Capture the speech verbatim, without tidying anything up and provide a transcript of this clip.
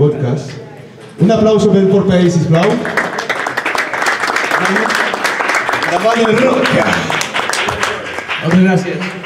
podcast. Un aplauso per el País, sisplau. Davant el Roca. Moltes gràcies.